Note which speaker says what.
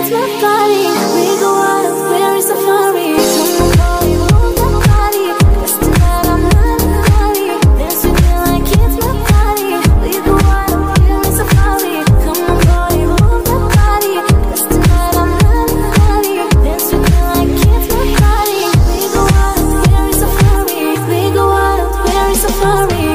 Speaker 1: kiss my body. We go wild, we're in safari. Come on, boy, move that body. 'Cause tonight I'm not naughty. Dance with me like kiss my body. We go wild, we're in safari. Come on, boy, move that body. 'Cause tonight I'm not naughty. Dance with me like kiss my body. We go wild, we're in safari. We go wild, we're in safari.